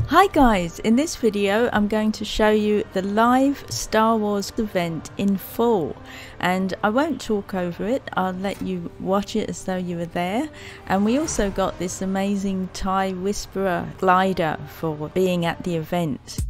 Hi guys, in this video I'm going to show you the live Star Wars event in full, and I won't talk over it, I'll let you watch it as though you were there. And we also got this amazing TIE Whisperer glider for being at the event.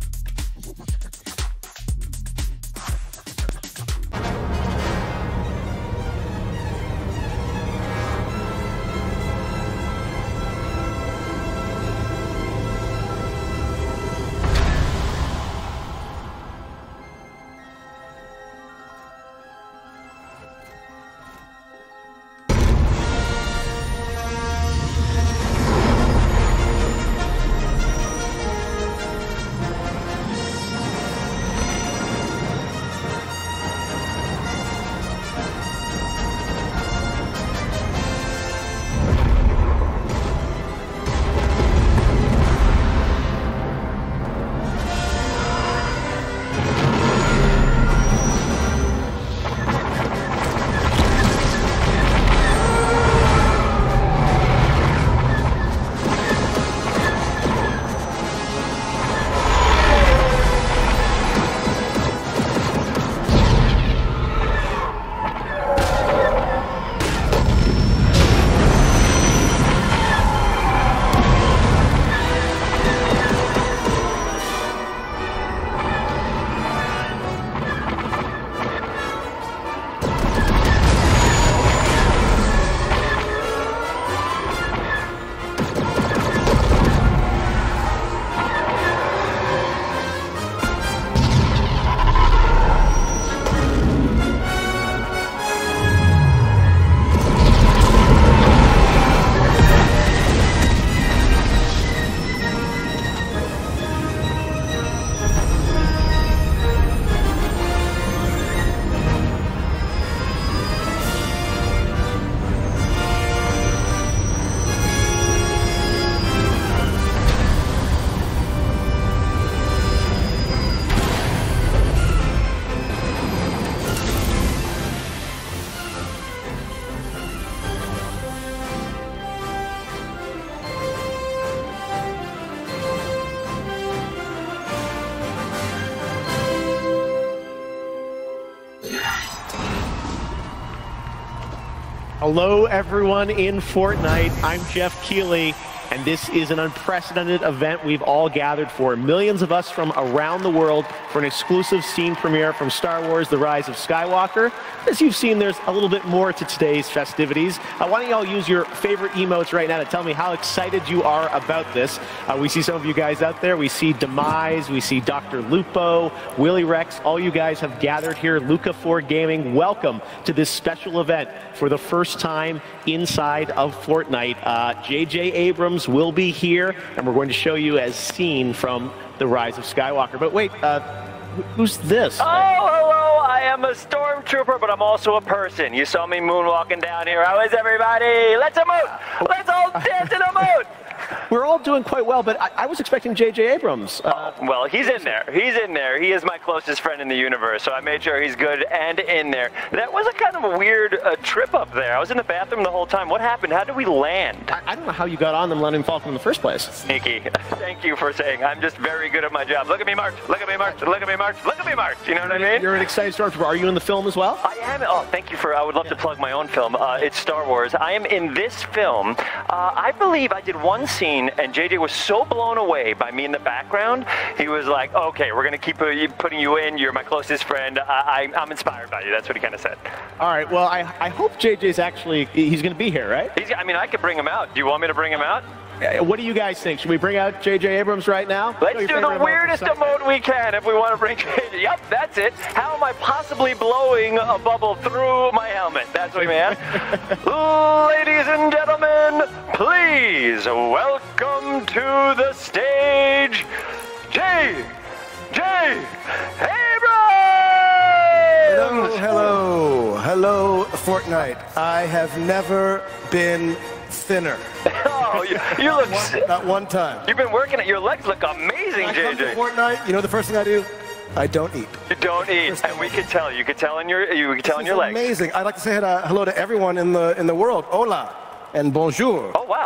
Hello everyone in Fortnite, I'm Jeff Keighley, and this is an unprecedented event we've all gathered for. Millions of us from around the world for an exclusive scene premiere from Star Wars: The Rise of Skywalker. As you've seen, there's a little bit more to today's festivities. Why don't y'all use your favorite emotes right now to tell me how excited you are about this. We see some of you guys out there. We see Demise, we see Dr. Lupo, Willy Rex. All you guys have gathered here. Luca4 Gaming, welcome to this special event for the first time inside of Fortnite. J.J. Abrams will be here, and we're going to show you as seen from The Rise of Skywalker. But wait, who's this? Oh, hello, I am a stormtrooper, but I'm also a person. You saw me moonwalking down here. How is everybody? Let's emote! Let's all dance and emote! We're all doing quite well, but I was expecting J.J. Abrams. Well, he's in there. He's in there. He is my closest friend in the universe, so I made sure he's good and in there. That was a kind of a weird trip up there. I was in the bathroom the whole time. What happened? How did we land? I don't know how you got on them letting him fall in the first place. Sneaky. Thank you for saying. I'm just very good at my job. Look at me march. Look at me march. Look at me march. Look at me march. You know what I mean? You're an excited stormtrooper. Are you in the film as well? I am. Oh, thank you for. I would love to plug my own film. It's Star Wars. I am in this film. I believe I did one scene, and JJ was so blown away by me in the background. He was like, "Okay, we're gonna keep putting you in. You're my closest friend. I'm inspired by you." That's what he kind of said. All right. Well, I hope JJ's actually he's going to be here, right? I mean, I could bring him out. Do you want me to bring him out? What do you guys think? Should we bring out J.J. Abrams right now? Let's do the weirdest emote we can if we want to bring J.J. Yep, that's it. How am I possibly blowing a bubble through my helmet? That's what we man. Ladies and gentlemen, please welcome to the stage, J.J. Abrams! Hello, Fortnite. I have never been thinner. Oh, you look... Not one time. You've been working it. Your legs look amazing, I JJ. come to Fortnite, you know the first thing I do? I don't eat. You don't eat, and we could tell. You could tell in your legs. Amazing. I'd like to say hello to everyone in the world. Hola and bonjour. Oh wow.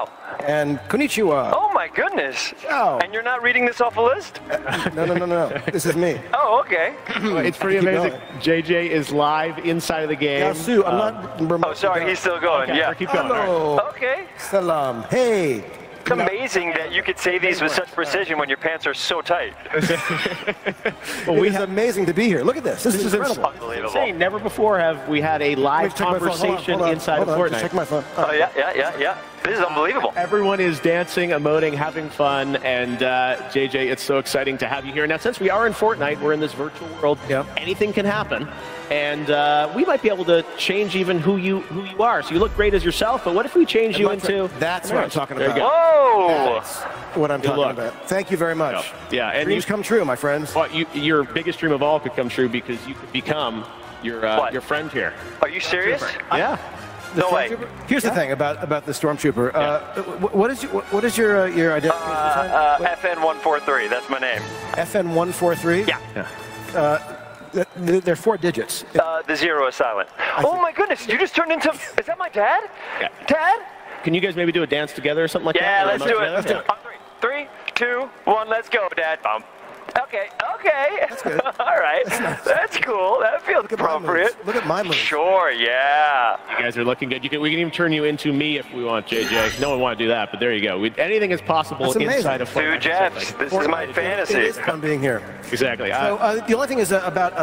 and konnichiwa. Oh my goodness. Ciao. And you're not reading this off a list? No. This is me. Oh, okay. It's pretty Keep amazing. going. JJ is live inside of the game. Now, Sue, I'm not. Oh, sorry, he's still going. Okay, Yeah. keep going. All right. Hello. Okay. Salam. Hey. It's amazing that you could say these with such precision when your pants are so tight. Well, It is amazing to be here. Look at this. This is incredible. Unbelievable. insane. Never before have we had a live Check my phone. Hold on, conversation hold on, inside hold of on. Fortnite. Just check my phone. Oh, yeah. This is unbelievable. Everyone is dancing, emoting, having fun, and JJ, it's so exciting to have you here. Now, since we are in Fortnite, we're in this virtual world. Yep. Anything can happen, and we might be able to change even who you are. So you look great as yourself, but what if we change you into? That's what I'm talking There you about. go. Whoa! That's what I'm talking look. about. Thank you very much. Yeah, and Dreams come true, my friends. well, your biggest dream of all could come true because you could become your friend here. Are you serious? Yeah. No way. Stormtrooper? Here's the thing about the Stormtrooper. What is your identity? FN143. That's my name. FN143? Yeah. They're 4 digits. The 0 is silent. Oh my goodness! You just turned into. Is that my dad? Yeah. Dad? Can you guys maybe do a dance together or something like Yeah, that? let's do it. Let's do it. On 3, 2, 1, let's go, Dad. Okay. That's good. All right. That's nice. That's cool. That feels at my appropriate. moves. Look at my moves. Sure, yeah. You guys are looking good. We can even turn you into me if we want, JJ. No one want to do that, but there you go. Anything is possible That's amazing. inside of Two Fortnite. Jeffs. This is my It fantasy. is fun being here. Exactly. So the only thing is about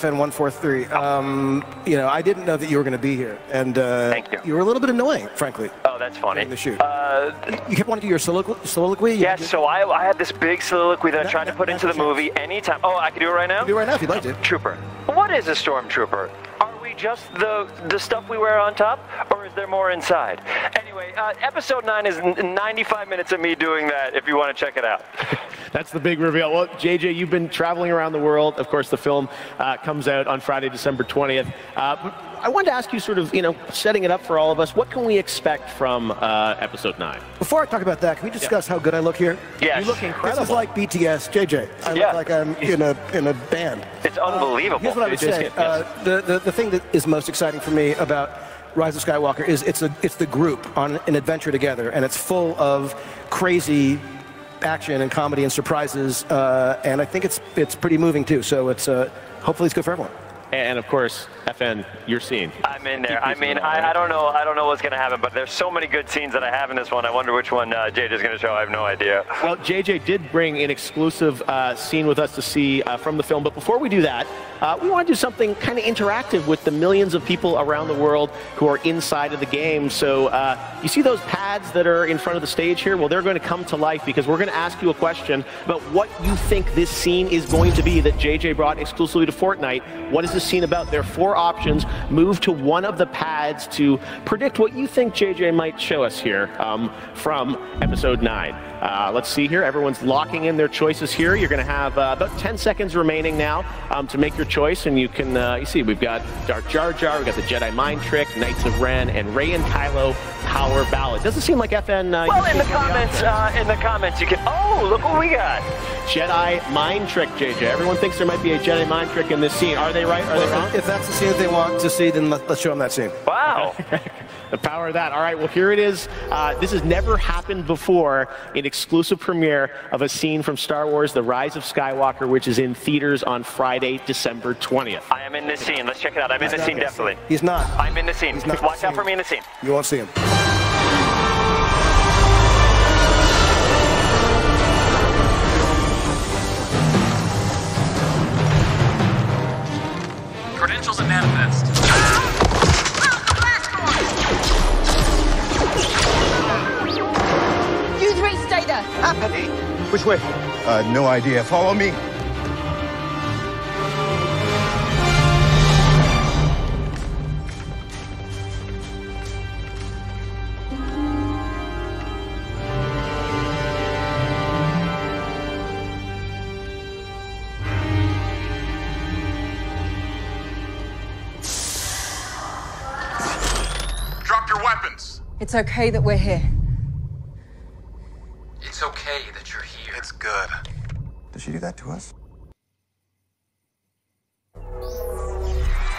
FN143. I didn't know that you were going to be here, and Thank you. You were a little bit annoying, frankly. Oh, that's funny. In the shoot. You kept wanting to do your soliloquy. Yes, so I had this big soliloquy that I tried to put into the movie anytime. Oh, I can do it right now? Do it right now if you'd like to. Trooper. What is a stormtrooper? Are we just the stuff we wear on top, or is there more inside? Anyway, episode 9 is 95 minutes of me doing that if you want to check it out. That's the big reveal. Well, JJ, you've been traveling around the world. Of course, the film comes out on Friday, December 20th. But I wanted to ask you, sort of, setting it up for all of us, what can we expect from episode 9? Before I talk about that, can we discuss how good I look here? Yes. You look incredible. This is like BTS, JJ. I Yeah. look like I'm in a band. It's unbelievable. Here's what I would say. The thing that is most exciting for me about Rise of Skywalker is it's the group on an adventure together, and it's full of crazy action and comedy and surprises, and I think it's pretty moving too. So it's hopefully it's good for everyone. And of course, FN, your scene. I'm in there. I mean, I don't know what's going to happen, but there's so many good scenes that I have in this one. I wonder which one JJ's going to show. I have no idea. Well, JJ did bring an exclusive scene with us to see from the film. But before we do that, we want to do something kind of interactive with the millions of people around the world who are inside of the game. So you see those pads that are in front of the stage here? Well, they're going to come to life because we're going to ask you a question about what you think this scene is going to be that JJ brought exclusively to Fortnite. What is this scene about? There are 4 options. Move to one of the pads to predict what you think JJ might show us here from episode 9. Let's see here. Everyone's locking in their choices here. You're going to have about 10 seconds remaining now to make your choice, and you can you see we've got Darth Jar Jar, we've got the Jedi Mind Trick, Knights of Ren, and Rey and Kylo Power Ballad. Doesn't seem like FN. Well, in the comments, you can. Oh, look what we got. Jedi Mind Trick, JJ. Everyone thinks there might be a Jedi Mind Trick in this scene. Are they right? Are they wrong? If that's the scene that they want to see, then let's show them that scene. Wow. The power of that. All right, well, here it is. This has never happened before, an exclusive premiere of a scene from Star Wars The Rise of Skywalker, which is in theaters on Friday, December 20th. I am in this scene. Let's check it out. I'm in this scene, definitely. He's not. I'm in the scene. He's not in the Watch out scene. for me in the scene. You won't see him. Credentials and manifest. You 3 stay there. Which way? No idea. Follow me. Drop your weapons. It's okay that we're here. It's okay that you're here. It's good. Did she do that to us?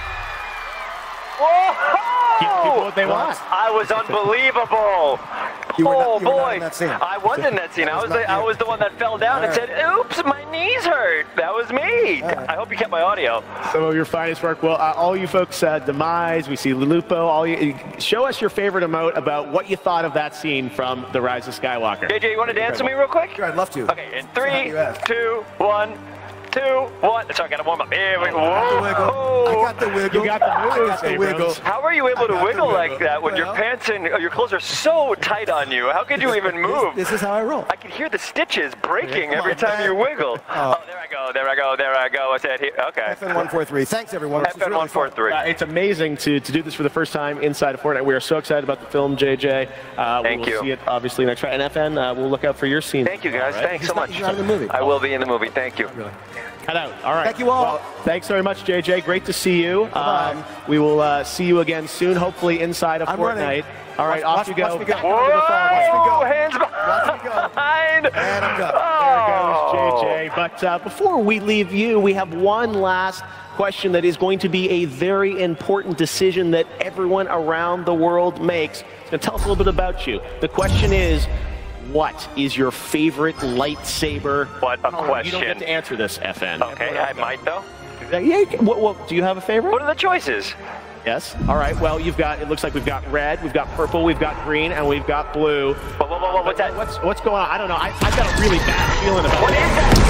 Whoa! Give people what they want. I was unbelievable. You were Oh not, you were not boy, in that scene. I was in that scene. I was the one that fell down and said, "Oops, my knees hurt." That was me. I hope you kept my audio. Some of your finest work. Well, all you folks, Demise, we see Lupo. All you, show us your favorite emote about what you thought of that scene from The Rise of Skywalker. JJ, you want to dance with me real quick? Sure, I'd love to. Okay, in 3, 2, 1. 2, 1. So I got to warm up. Here we go. I got the wiggle. You got the moves, I got the wiggle. How are you able to wiggle like wiggle. that when your pants and your clothes are so tight on you? How could you even move? This is how I roll. I can hear the stitches breaking every time you wiggle. Oh, there I go, there I go, there I go. I said here. Okay. FN143. Thanks, everyone. FN143. It's amazing to do this for the first time inside of Fortnite. We are so excited about the film, JJ. Thank you. We'll see it obviously next Friday. And FN, we'll look out for your scene. Thank you, guys. Right. Thanks so much. He's not in the movie. I will be in the movie. Thank you. Cut out. All right. Thank you all. Well, thanks very much, JJ. Great to see you. We will see you again soon, hopefully inside of Fortnite. Running. All right, off you go. Watch me go. Whoa! Hands Watch me go. behind. And I'm done. There goes JJ. But before we leave you, we have one last question that is going to be a very important decision that everyone around the world makes. It's going to tell us a little bit about you. The question is, what is your favorite lightsaber? What a question. You don't get to answer this, FN. Okay, I might though. Yeah, what, do you have a favorite? What are the choices? Yes. All right. Well, you've got. It looks like we've got red, we've got purple, we've got green, and we've got blue. What's that? What's going on? I don't know. I've got a really bad feeling about What it. is that?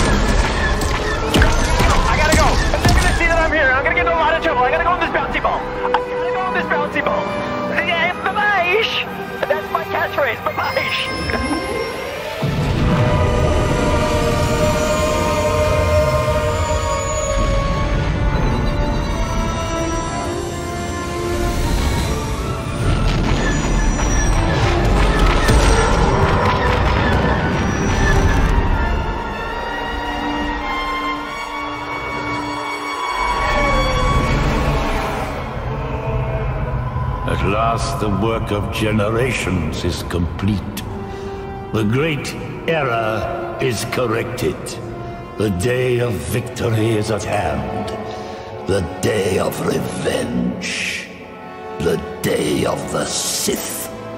I gotta go. They're gonna see that I'm here. I'm gonna get in a lot of trouble. I gotta go on this bouncy ball. I gotta go on this bouncy ball. Bye-bye. That's my catchphrase. Bye-bye. At last the work of generations is complete. The great error is corrected. The day of victory is at hand. The day of revenge. The day of the Sith.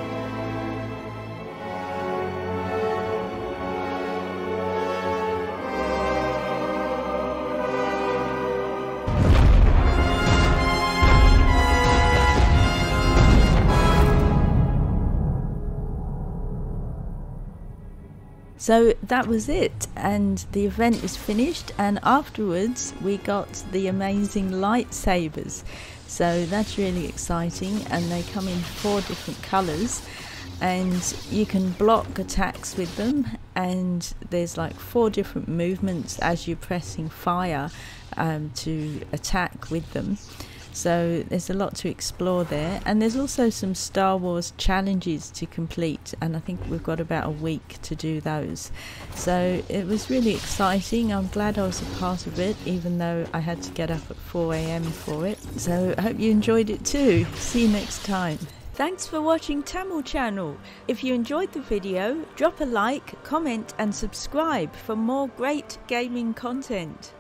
So that was it, and the event is finished, and afterwards we got the amazing lightsabers. So that's really exciting, and they come in 4 different colours, and you can block attacks with them, and there's like 4 different movements as you're pressing fire to attack with them. So there's a lot to explore there, and there's also some Star Wars challenges to complete, and I think we've got about a week to do those. So it was really exciting. I'm glad I was a part of it, even though I had to get up at 4 AM for it. So I hope you enjoyed it too. See you next time. Thanks for watching Tamil Channel. If you enjoyed the video, drop a like, comment and subscribe for more great gaming content.